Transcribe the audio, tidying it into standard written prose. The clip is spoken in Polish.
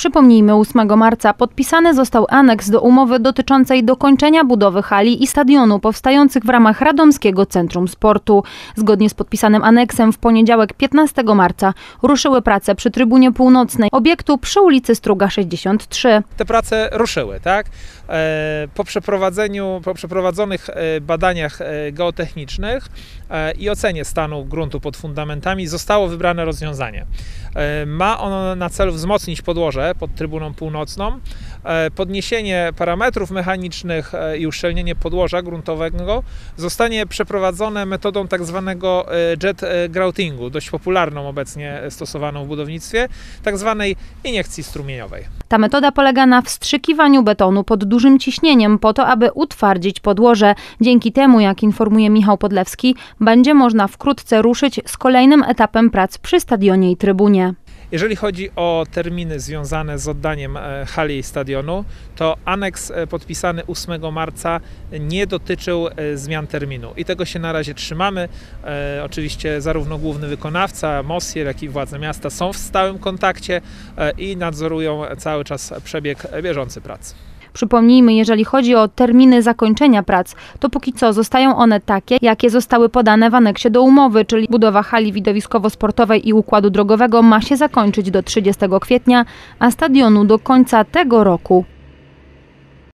Przypomnijmy, 8 marca podpisany został aneks do umowy dotyczącej dokończenia budowy hali i stadionu powstających w ramach Radomskiego Centrum Sportu. Zgodnie z podpisanym aneksem w poniedziałek 15 marca ruszyły prace przy trybunie północnej obiektu przy ulicy Struga 63. Te prace ruszyły, tak? Po przeprowadzonych badaniach geotechnicznych i ocenie stanu gruntu pod fundamentami zostało wybrane rozwiązanie. Ma ono na celu wzmocnić podłoże pod trybuną północną, podniesienie parametrów mechanicznych i uszczelnienie podłoża gruntowego zostanie przeprowadzone metodą tak zwanego jet groutingu, dość popularną obecnie stosowaną w budownictwie, tak zwanej iniekcji strumieniowej. Ta metoda polega na wstrzykiwaniu betonu pod dużym ciśnieniem po to, aby utwardzić podłoże. Dzięki temu, jak informuje Michał Podlewski, będzie można wkrótce ruszyć z kolejnym etapem prac przy stadionie i trybunie. Jeżeli chodzi o terminy związane z oddaniem hali i stadionu, to aneks podpisany 8 marca nie dotyczył zmian terminu i tego się na razie trzymamy. Oczywiście zarówno główny wykonawca, Mosjel, jak i władze miasta są w stałym kontakcie i nadzorują cały czas przebieg bieżący prac. Przypomnijmy, jeżeli chodzi o terminy zakończenia prac, to póki co zostają one takie, jakie zostały podane w aneksie do umowy, czyli budowa hali widowiskowo-sportowej i układu drogowego ma się zakończyć do 30 kwietnia, a stadionu do końca tego roku.